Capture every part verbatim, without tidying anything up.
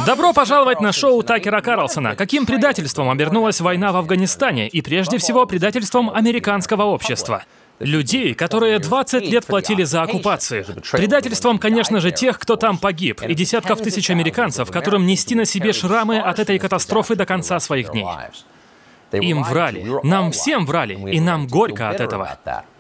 Добро пожаловать на шоу Такера Карлсона. Каким предательством обернулась война в Афганистане и, прежде всего, предательством американского общества? Людей, которые двадцать лет платили за оккупацию. Предательством, конечно же, тех, кто там погиб, и десятков тысяч американцев, которым нести на себе шрамы от этой катастрофы до конца своих дней. Им врали. Нам всем врали, и нам горько от этого.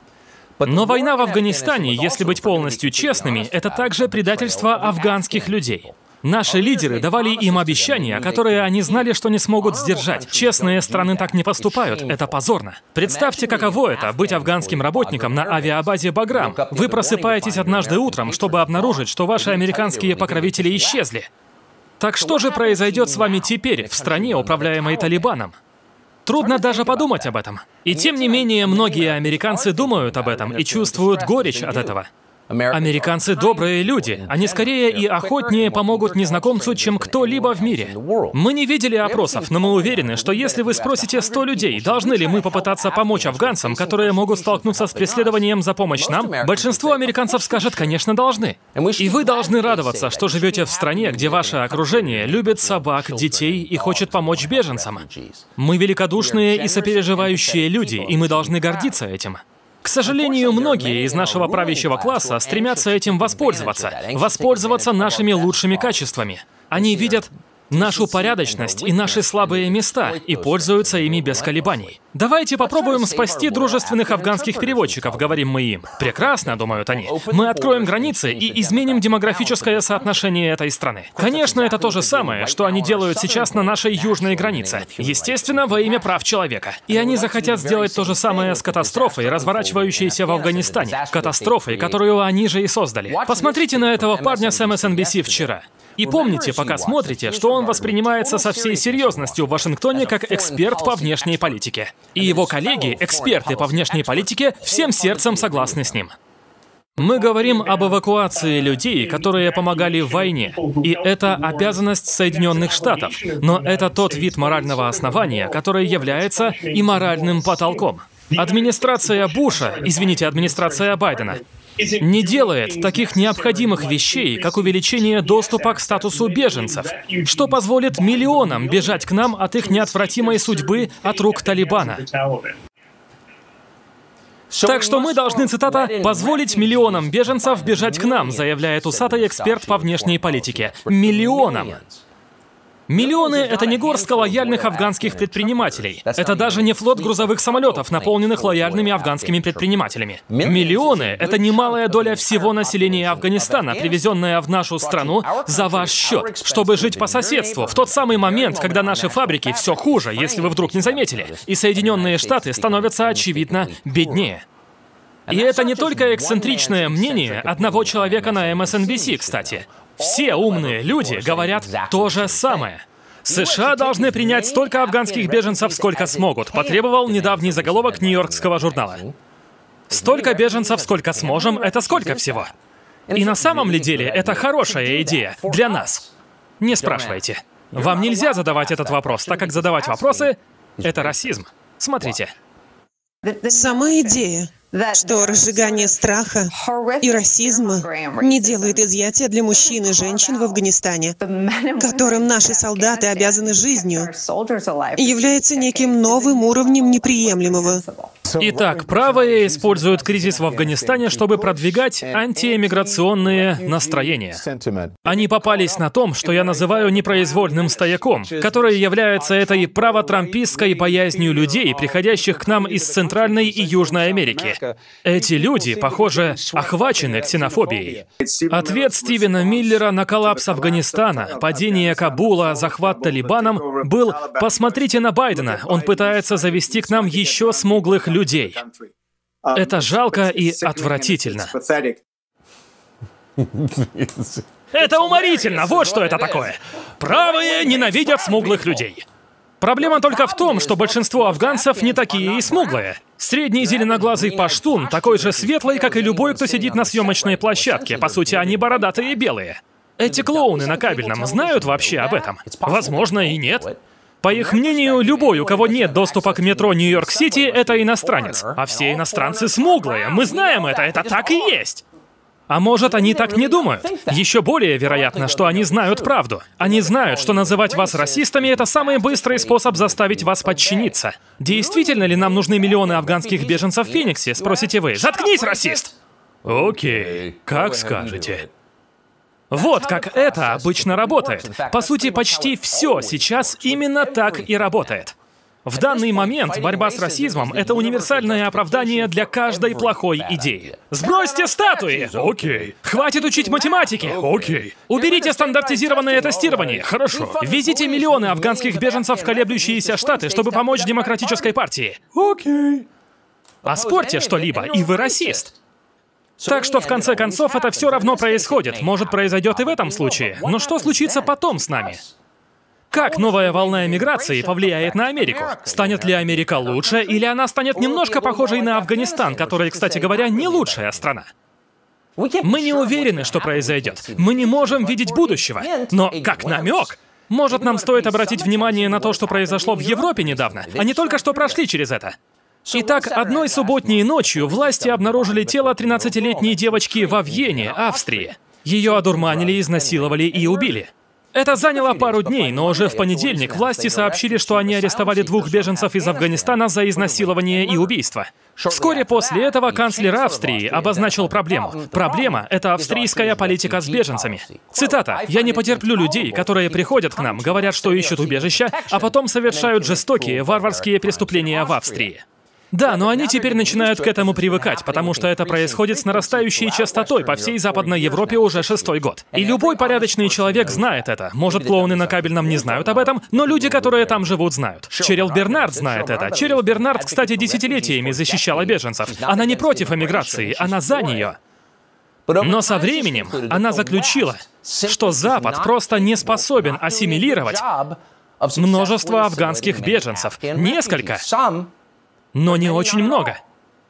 Но война в Афганистане, если быть полностью честными, это также предательство афганских людей. Наши лидеры давали им обещания, которые они знали, что не смогут сдержать. Честные страны так не поступают, это позорно. Представьте, каково это — быть афганским работником на авиабазе Баграм. Вы просыпаетесь однажды утром, чтобы обнаружить, что ваши американские покровители исчезли. Так что же произойдет с вами теперь, в стране, управляемой Талибаном? Трудно даже подумать об этом. И тем не менее, многие американцы думают об этом и чувствуют горечь от этого. Американцы добрые люди. Они скорее и охотнее помогут незнакомцу, чем кто-либо в мире. Мы не видели опросов, но мы уверены, что если вы спросите сто людей, должны ли мы попытаться помочь афганцам, которые могут столкнуться с преследованием за помощь нам, большинство американцев скажет, конечно, должны. И вы должны радоваться, что живете в стране, где ваше окружение любит собак, детей и хочет помочь беженцам. Мы великодушные и сопереживающие люди, и мы должны гордиться этим. К сожалению, многие из нашего правящего класса стремятся этим воспользоваться, воспользоваться нашими лучшими качествами. Они видят нашу порядочность и наши слабые места и пользуются ими без колебаний. Давайте попробуем спасти дружественных афганских переводчиков, говорим мы им. Прекрасно, думают они. Мы откроем границы и изменим демографическое соотношение этой страны. Конечно, это то же самое, что они делают сейчас на нашей южной границе. Естественно, во имя прав человека. И они захотят сделать то же самое с катастрофой, разворачивающейся в Афганистане. Катастрофой, которую они же и создали. Посмотрите на этого парня с эм эс эн би си вчера. И помните, пока смотрите, что он воспринимается со всей серьезностью в Вашингтоне как эксперт по внешней политике. И его коллеги, эксперты по внешней политике, всем сердцем согласны с ним. Мы говорим об эвакуации людей, которые помогали в войне. И это обязанность Соединенных Штатов. Но это тот вид морального основания, который является и моральным потолком. Администрация Буша, извините, администрация Байдена, не делает таких необходимых вещей, как увеличение доступа к статусу беженцев, что позволит миллионам бежать к нам от их неотвратимой судьбы от рук Талибана. Так что мы должны, цитата, «позволить миллионам беженцев бежать к нам», заявляет усатый эксперт по внешней политике. Миллионам. Миллионы — это не горстка лояльных афганских предпринимателей. Это даже не флот грузовых самолетов, наполненных лояльными афганскими предпринимателями. Миллионы — это немалая доля всего населения Афганистана, привезенная в нашу страну за ваш счет, чтобы жить по соседству, в тот самый момент, когда наши фабрики все хуже, если вы вдруг не заметили, и Соединенные Штаты становятся, очевидно, беднее. И это не только эксцентричное мнение одного человека на эм эс эн би си, кстати. Все умные люди говорят то же самое. США должны принять столько афганских беженцев, сколько смогут, потребовал недавний заголовок Нью-Йоркского журнала. Столько беженцев, сколько сможем, это сколько всего? И на самом ли деле это хорошая идея для нас? Не спрашивайте. Вам нельзя задавать этот вопрос, так как задавать вопросы — это расизм. Смотрите. Сама идея, что разжигание страха и расизма не делает изъятия для мужчин и женщин в Афганистане, которым наши солдаты обязаны жизнью, является неким новым уровнем неприемлемого. Итак, правые используют кризис в Афганистане, чтобы продвигать антиэмиграционные настроения. Они попались на том, что я называю непроизвольным стояком, который является этой правотрампистской боязнью людей, приходящих к нам из Центральной и Южной Америки. Эти люди, похоже, охвачены ксенофобией. Ответ Стивена Миллера на коллапс Афганистана, падение Кабула, захват Талибаном был: посмотрите на Байдена, он пытается завести к нам еще смуглых людей. людей. Это жалко и отвратительно. Это уморительно! Вот что это такое! Правые ненавидят смуглых людей. Проблема только в том, что большинство афганцев не такие и смуглые. Средний зеленоглазый паштун такой же светлый, как и любой, кто сидит на съемочной площадке. По сути, они бородатые и белые. Эти клоуны на кабельном знают вообще об этом? Возможно, и нет. По их мнению, любой, у кого нет доступа к метро Нью-Йорк-Сити, это иностранец. А все иностранцы смуглые. Мы знаем это, это так и есть. А может, они так не думают? Еще более вероятно, что они знают правду. Они знают, что называть вас расистами — это самый быстрый способ заставить вас подчиниться. Действительно ли нам нужны миллионы афганских беженцев в Фениксе, спросите вы? Заткнись, расист! Окей, как скажете. Вот как это обычно работает. По сути, почти все сейчас именно так и работает. В данный момент борьба с расизмом — это универсальное оправдание для каждой плохой идеи. Сбросьте статуи! Окей. Хватит учить математики! Окей. Уберите стандартизированное тестирование! Хорошо. Везите миллионы афганских беженцев в колеблющиеся штаты, чтобы помочь демократической партии! Окей. Оспорьте что-либо, и вы расист. Так что, в конце концов, это все равно происходит. Может, произойдет и в этом случае. Но что случится потом с нами? Как новая волна эмиграции повлияет на Америку? Станет ли Америка лучше, или она станет немножко похожей на Афганистан, который, кстати говоря, не лучшая страна? Мы не уверены, что произойдет. Мы не можем видеть будущего. Но как намек, может, нам стоит обратить внимание на то, что произошло в Европе недавно. Они только что прошли через это. Итак, одной субботней ночью власти обнаружили тело тринадцатилетней девочки во Вьене, Австрии. Ее одурманили, изнасиловали и убили. Это заняло пару дней, но уже в понедельник власти сообщили, что они арестовали двух беженцев из Афганистана за изнасилование и убийство. Вскоре после этого канцлер Австрии обозначил проблему. Проблема — это австрийская политика с беженцами. Цитата: «Я не потерплю людей, которые приходят к нам, говорят, что ищут убежища, а потом совершают жестокие, варварские преступления в Австрии». Да, но они теперь начинают к этому привыкать, потому что это происходит с нарастающей частотой по всей Западной Европе уже шестой год. И любой порядочный человек знает это. Может, клоуны на кабельном не знают об этом, но люди, которые там живут, знают. Черил Бернард знает это. Черил Бернард, кстати, десятилетиями защищала беженцев. Она не против эмиграции, она за нее. Но со временем она заключила, что Запад просто не способен ассимилировать множество афганских беженцев. Несколько. Но не очень много.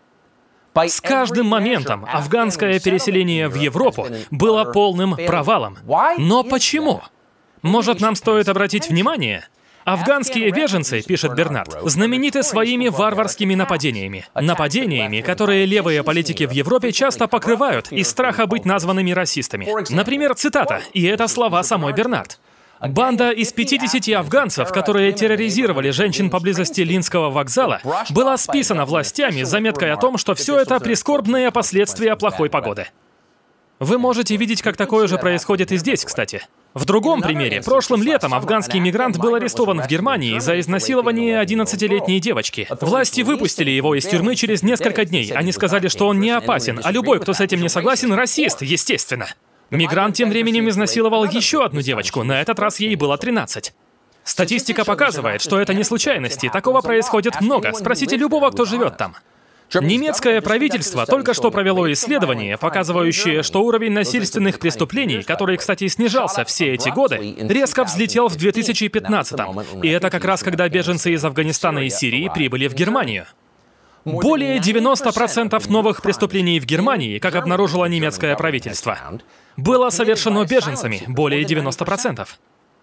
С каждым моментом афганское переселение в Европу было полным провалом. Но почему? Может, нам стоит обратить внимание? Афганские беженцы, пишет Бернард, знамениты своими варварскими нападениями. Нападениями, которые левые политики в Европе часто покрывают из страха быть названными расистами. Например, цитата, и это слова самой Бернард. Банда из пятидесяти афганцев, которые терроризировали женщин поблизости Линского вокзала, была списана властями с заметкой о том, что все это прискорбные последствия плохой погоды. Вы можете видеть, как такое же происходит и здесь, кстати. В другом примере, прошлым летом афганский мигрант был арестован в Германии за изнасилование одиннадцатилетней девочки. Власти выпустили его из тюрьмы через несколько дней. Они сказали, что он не опасен, а любой, кто с этим не согласен, расист, естественно. Мигрант тем временем изнасиловал еще одну девочку, на этот раз ей было тринадцать. Статистика показывает, что это не случайности, такого происходит много, спросите любого, кто живет там. Немецкое правительство только что провело исследование, показывающее, что уровень насильственных преступлений, который, кстати, снижался все эти годы, резко взлетел в две тысячи пятнадцатом. И это как раз когда беженцы из Афганистана и Сирии прибыли в Германию. Более девяноста процентов новых преступлений в Германии, как обнаружило немецкое правительство, было совершено беженцами, более девяноста процентов.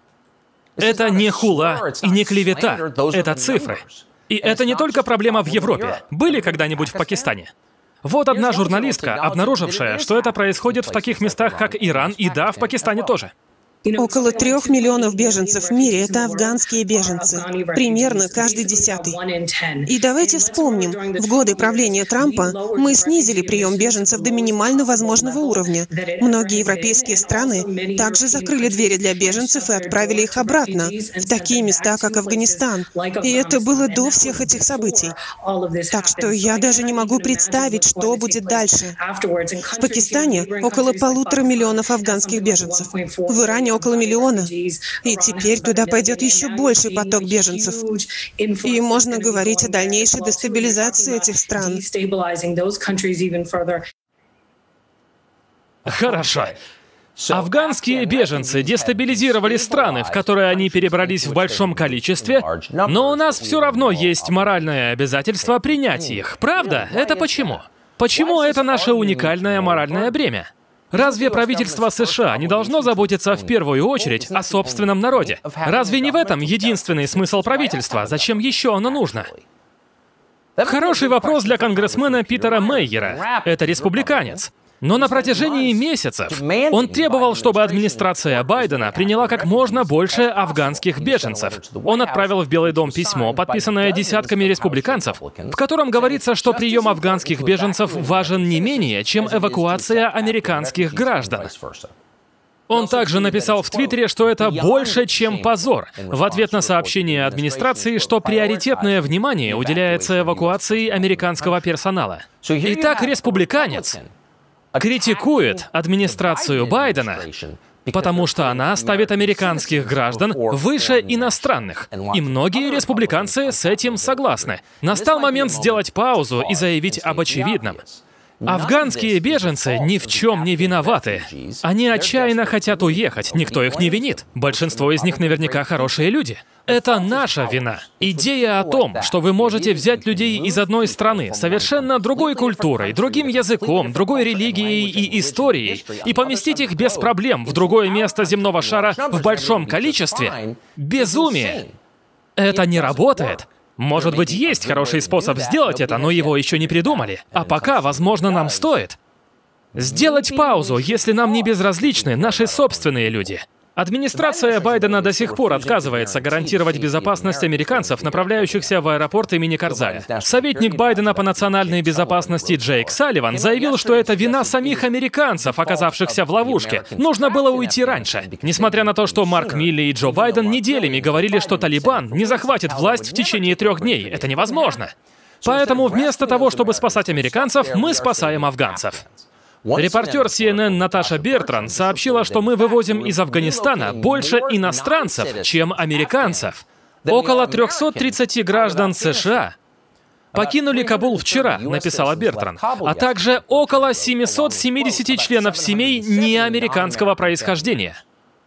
Это не хула и не клевета, это цифры. И это не только проблема в Европе. Были когда-нибудь в Пакистане? Вот одна журналистка, обнаружившая, что это происходит в таких местах, как Иран, и да, в Пакистане тоже. Около трех миллионов беженцев в мире — это афганские беженцы. Примерно каждый десятый. И давайте вспомним, в годы правления Трампа мы снизили прием беженцев до минимально возможного уровня. Многие европейские страны также закрыли двери для беженцев и отправили их обратно, в такие места, как Афганистан. И это было до всех этих событий. Так что я даже не могу представить, что будет дальше. В Пакистане около полутора миллионов афганских беженцев. В Иране около миллиона. И теперь туда пойдет еще больший поток беженцев. И можно говорить о дальнейшей дестабилизации этих стран. Хорошо. Афганские беженцы дестабилизировали страны, в которые они перебрались в большом количестве, но у нас все равно есть моральное обязательство принять их. Правда? Это почему? Почему это наше уникальное моральное бремя? Разве правительство США не должно заботиться в первую очередь о собственном народе? Разве не в этом единственный смысл правительства? Зачем еще оно нужно? Хороший вопрос для конгрессмена Питера Мейера. Это республиканец. Но на протяжении месяцев он требовал, чтобы администрация Байдена приняла как можно больше афганских беженцев. Он отправил в Белый дом письмо, подписанное десятками республиканцев, в котором говорится, что прием афганских беженцев важен не менее, чем эвакуация американских граждан. Он также написал в Твиттере, что это больше, чем позор, в ответ на сообщение администрации, что приоритетное внимание уделяется эвакуации американского персонала. Итак, республиканец критикует администрацию Байдена, потому что она ставит американских граждан выше иностранных. И многие республиканцы с этим согласны. Настал момент сделать паузу и заявить об очевидном. Афганские беженцы ни в чем не виноваты. Они отчаянно хотят уехать, никто их не винит. Большинство из них наверняка хорошие люди. Это наша вина. Идея о том, что вы можете взять людей из одной страны, совершенно другой культурой, другим языком, другой религией и историей, и поместить их без проблем в другое место земного шара в большом количестве — безумие. Это не работает. Может быть, есть хороший способ сделать это, но его еще не придумали. А пока, возможно, нам стоит сделать паузу, если нам не безразличны наши собственные люди. Администрация Байдена до сих пор отказывается гарантировать безопасность американцев, направляющихся в аэропорт имени Карзая. Советник Байдена по национальной безопасности Джейк Салливан заявил, что это вина самих американцев, оказавшихся в ловушке. Нужно было уйти раньше. Несмотря на то, что Марк Милли и Джо Байден неделями говорили, что Талибан не захватит власть в течение трех дней. Это невозможно. Поэтому вместо того, чтобы спасать американцев, мы спасаем афганцев. Репортер си эн эн Наташа Бертран сообщила, что мы вывозим из Афганистана больше иностранцев, чем американцев. Около трёхсот тридцати граждан США покинули Кабул вчера, написала Бертран, а также около семисот семидесяти членов семей неамериканского происхождения.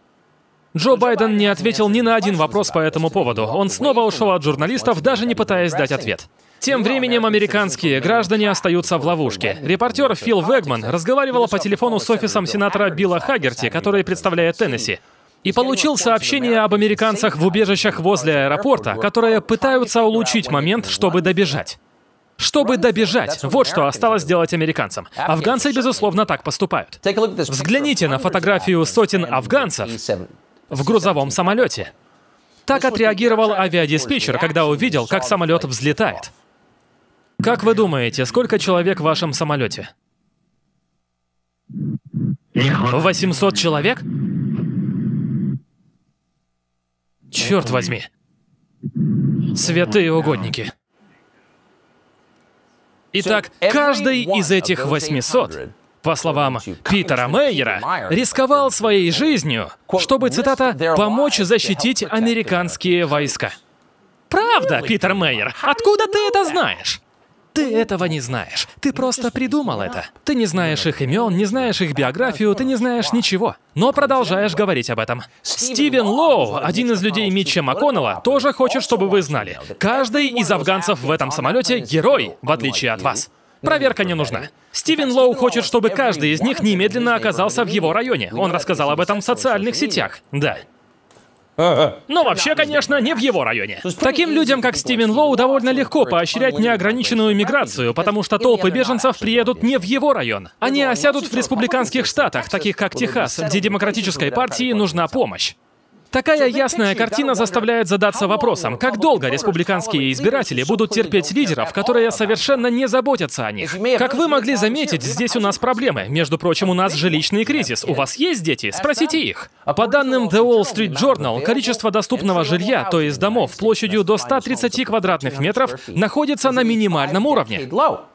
Джо Байден не ответил ни на один вопрос по этому поводу. Он снова ушел от журналистов, даже не пытаясь дать ответ. Тем временем американские граждане остаются в ловушке. Репортер Фил Вегман разговаривал по телефону с офисом сенатора Билла Хагерти, который представляет Теннесси, и получил сообщение об американцах в убежищах возле аэропорта, которые пытаются улучшить момент, чтобы добежать. Чтобы добежать, вот что осталось делать американцам. Афганцы, безусловно, так поступают. Взгляните на фотографию сотен афганцев в грузовом самолете. Так отреагировал авиадиспетчер, когда увидел, как самолет взлетает. Как вы думаете, сколько человек в вашем самолете? восемьсот человек? Черт возьми. Святые угодники. Итак, каждый из этих восьмисот, по словам Питера Мейера, рисковал своей жизнью, чтобы, цитата, «помочь защитить американские войска». Правда, Питер Мейер? Откуда ты это знаешь? Ты этого не знаешь. Ты просто придумал это. Ты не знаешь их имен, не знаешь их биографию, ты не знаешь ничего. Но продолжаешь говорить об этом. Стивен Лоу, один из людей Митча МакКоннелла, тоже хочет, чтобы вы знали. Каждый из афганцев в этом самолете — герой, в отличие от вас. Проверка не нужна. Стивен Лоу хочет, чтобы каждый из них немедленно оказался в его районе. Он рассказал об этом в социальных сетях. Да. Но вообще, конечно, не в его районе. Таким людям, как Стивен Лоу, довольно легко поощрять неограниченную миграцию, потому что толпы беженцев приедут не в его район. Они осядут в республиканских штатах, таких как Техас, где Демократической партии нужна помощь. Такая ясная картина заставляет задаться вопросом, как долго республиканские избиратели будут терпеть лидеров, которые совершенно не заботятся о них. Как вы могли заметить, здесь у нас проблемы. Между прочим, у нас жилищный кризис. У вас есть дети? Спросите их. По данным The Wall Street Journal, количество доступного жилья, то есть домов площадью до ста тридцати квадратных метров, находится на минимальном уровне.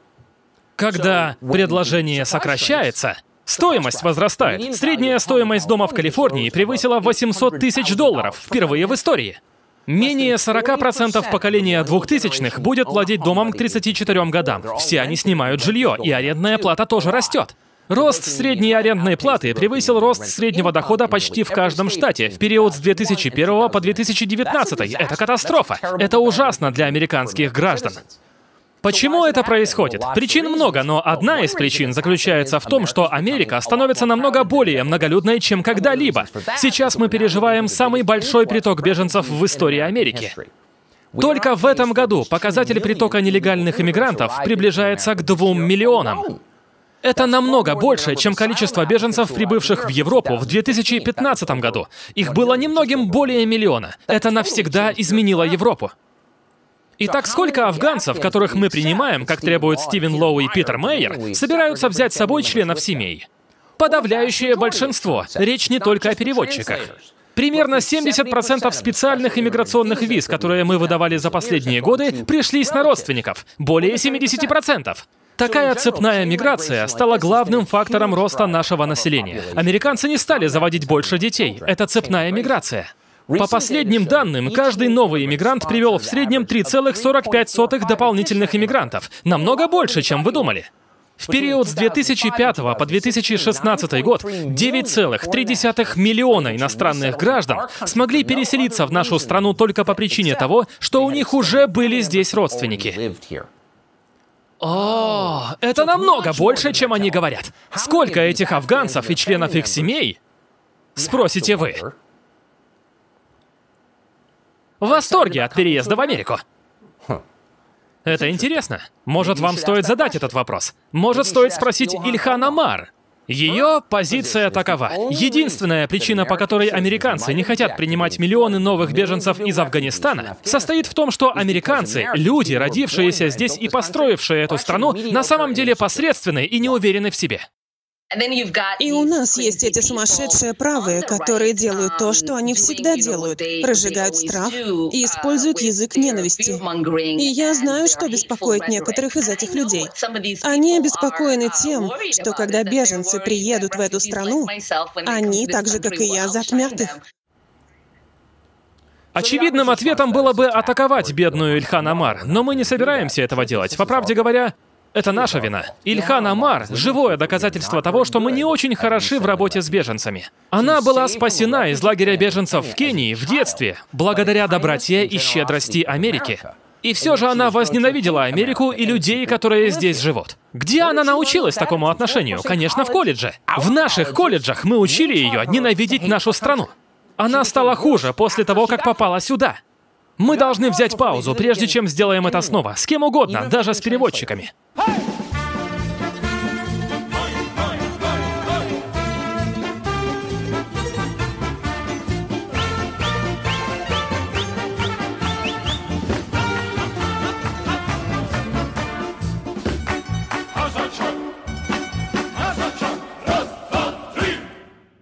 Когда предложение сокращается, стоимость возрастает. Средняя стоимость дома в Калифорнии превысила восемьсот тысяч долларов впервые в истории. Менее сорока процентов поколения двухтысячных будет владеть домом к тридцати четырем годам. Все они снимают жилье, и арендная плата тоже растет. Рост средней арендной платы превысил рост среднего дохода почти в каждом штате в период с две тысячи первого по две тысячи девятнадцатый. Это катастрофа. Это ужасно для американских граждан. Почему это происходит? Причин много, но одна из причин заключается в том, что Америка становится намного более многолюдной, чем когда-либо. Сейчас мы переживаем самый большой приток беженцев в истории Америки. Только в этом году показатель притока нелегальных иммигрантов приближается к двум миллионам. Это намного больше, чем количество беженцев, прибывших в Европу в две тысячи пятнадцатом году. Их было немногим более миллиона. Это навсегда изменило Европу. Итак, сколько афганцев, которых мы принимаем, как требуют Стивен Лоу и Питер Мейер, собираются взять с собой членов семей? Подавляющее большинство. Речь не только о переводчиках. Примерно семьдесят процентов специальных иммиграционных виз, которые мы выдавали за последние годы, пришлись на родственников. Более семидесяти процентов. Такая цепная миграция стала главным фактором роста нашего населения. Американцы не стали заводить больше детей. Это цепная миграция. По последним данным, каждый новый иммигрант привел в среднем три целых сорок пять сотых дополнительных иммигрантов. Намного больше, чем вы думали. В период с две тысячи пятого по две тысячи шестнадцатый год девять целых три десятых миллиона иностранных граждан смогли переселиться в нашу страну только по причине того, что у них уже были здесь родственники. О, это намного больше, чем они говорят. Сколько этих афганцев и членов их семей? Спросите вы. В восторге от переезда в Америку. Это интересно. Может, вам стоит задать этот вопрос. Может, стоит спросить Ильхан Омар. Ее позиция такова. Единственная причина, по которой американцы не хотят принимать миллионы новых беженцев из Афганистана, состоит в том, что американцы, люди, родившиеся здесь и построившие эту страну, на самом деле посредственны и не уверены в себе. И у нас есть эти сумасшедшие правые, которые делают то, что они всегда делают, разжигают страх и используют язык ненависти. И я знаю, что беспокоит некоторых из этих людей. Они обеспокоены тем, что когда беженцы приедут в эту страну, они, так же как и я, затмят их. Очевидным ответом было бы атаковать бедную Ильхан Омар, но мы не собираемся этого делать. По правде говоря, это наша вина. Ильхан Омар — живое доказательство того, что мы не очень хороши в работе с беженцами. Она была спасена из лагеря беженцев в Кении в детстве, благодаря доброте и щедрости Америки. И все же она возненавидела Америку и людей, которые здесь живут. Где она научилась такому отношению? Конечно, в колледже. В наших колледжах мы учили ее ненавидеть нашу страну. Она стала хуже после того, как попала сюда. Мы должны взять паузу, прежде чем сделаем это снова. С кем угодно, даже с переводчиками.